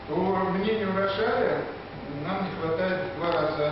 По мнению Рошаля, нам не хватает в два раза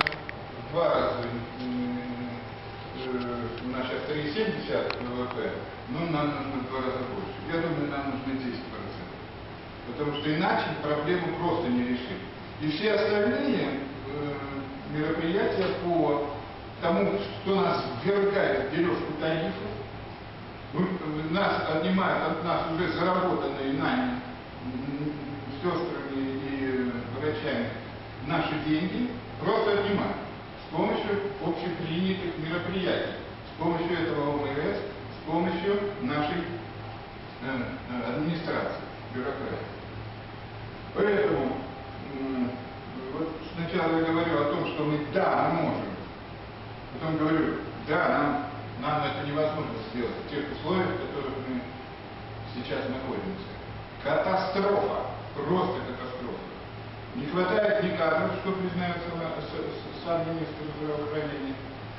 у нас сейчас 3,7 ВВП, но нам нужно в 2 раза больше. Я думаю, нам нужно 10%. Потому что иначе проблему просто не решить. И все остальные мероприятия по тому, что нас ввергает в дележку тарифов, нас отнимают от нас уже заработанные нами сестрами и врачами наши деньги, просто отнимают с помощью общепринятых мероприятий, с помощью этого ОМС, с помощью нашей администрации, бюрократии. Поэтому вот сначала я говорю о том, что мы можем, потом говорю, нам это невозможно сделать в тех условиях, в которых мы сейчас находимся. Катастрофа, просто катастрофа. Не хватает ни кадров, что признается сам министр здравоохранения,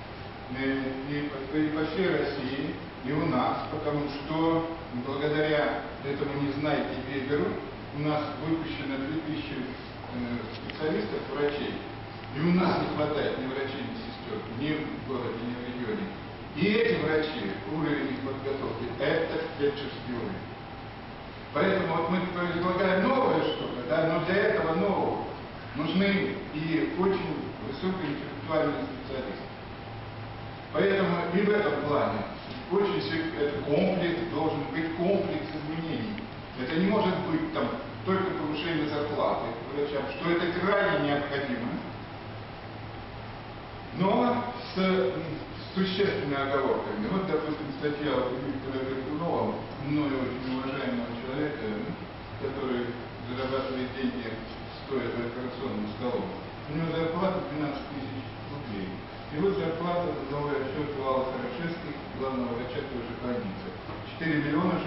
и по всей России, и у нас, потому что благодаря этому «Незнайке Веберу» у нас выпущено 2000 специалистов, врачей, и у нас не хватает ни врачей, ни сестер, ни в городе, ни в регионе. И эти врачи, уровень их подготовки, это фельдшерский уровень. Поэтому вот мы предлагаем новое что-то, да, но для этого нового нужны и очень высокоинтеллектуальные специалисты. Поэтому и в этом плане этот комплекс должен быть комплекс изменений. Это не может быть там только повышение зарплаты врачам, что это крайне необходимо, но с существенными оговорками. Вот, допустим, статья Виктора Горбунова, мною очень уважаемого человека, который зарабатывает деньги, стоя за операционным столом. У него зарплата 12 000 рублей. И вот зарплата, новый отчет Вала Хорошевских, главного врача той же больницы. 4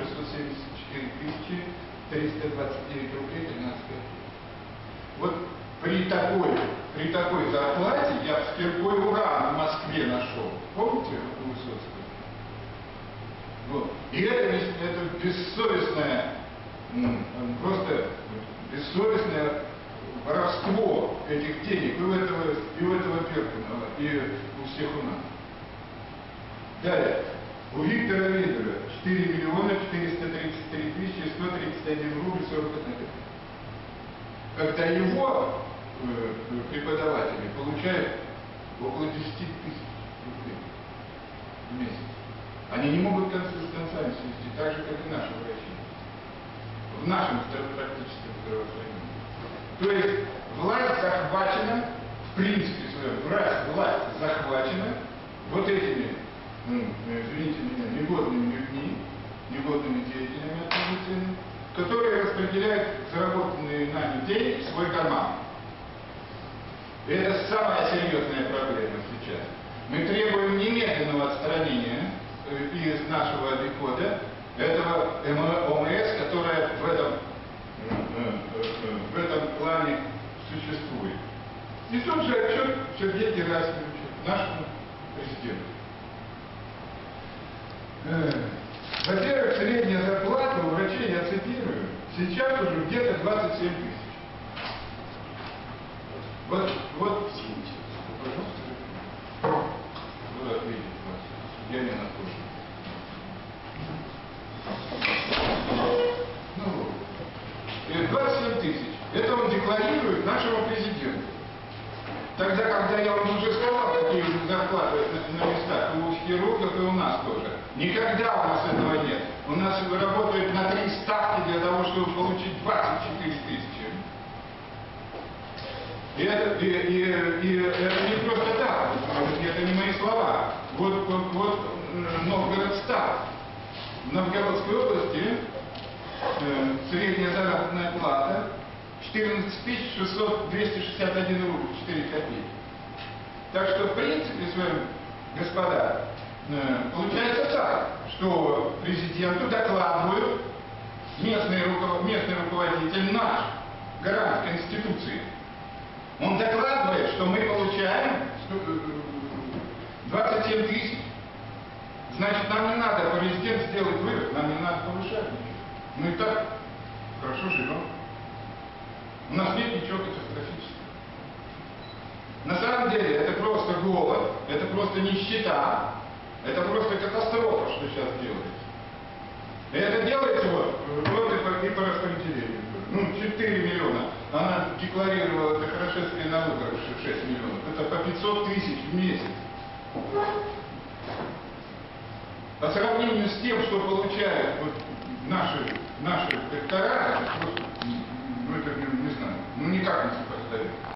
674 329 рублей 13 копеек. Вот при такой зарплате я в Киркой уран в Москве нашел. Помните у Высоцкого? Вот. И это бессовестное, просто бессовестное воровство этих денег и у этого Перкунова, и у всех у нас. Далее. У Виктора Вебера 4 433 131 рубль 40 копеек. Когда его преподаватели получают около 10 000 рублей в месяц. Они не могут концы с концами свести, так же, как и наши врачи. В нашем практическом здравоохранении. То есть власть захвачена, в принципе, власть захвачена вот этими, извините меня, негодными людьми, негодными деятелями оппозиционными, которые распределяют заработанные нами деньги в свой карман. И это самая серьезная проблема сейчас. Мы требуем немедленного отстранения из нашего обихода этого ОМС, которое в этом плане существует. И тот же отчет Сергея Герасимовича, нашему президенту. Во-первых, средняя зарплата у врачей, я цитирую, сейчас уже где-то 27 000. Вот, пожалуйста, вы ответите, я не нахожу. Ну, 27 000. Это он декларирует нашему президенту. Тогда, когда я вам уже сказал, какие зарплаты на местах у хирургов и у нас тоже. Никогда у нас этого нет. У нас работают на 3 ставки для того, чтобы получить 24 000. И это не просто так, это не мои слова. Вот Новгород Став. В Новгородской области средняя заработная плата 14 261 рубль 4 копейки. Так что, в принципе, с вами, господа, получается так, что президенту докладывают местный руководитель, наш гарант Конституции. Он докладывает, что мы получаем 27 000. Значит, нам не надо, президент сделать вывод, нам не надо повышать ничего. Мы и так хорошо живем. У нас деле это просто голод, это просто нищета, это просто катастрофа, что сейчас делается. И это делается вот и по распределению. Ну, 4 миллиона. Она декларировала это Хорошевская на выборах 6 миллионов. Это по 500 тысяч в месяц. По сравнению с тем, что получают вот наши электораты, это просто, ну это не знаю, ну никак не сопоставимо.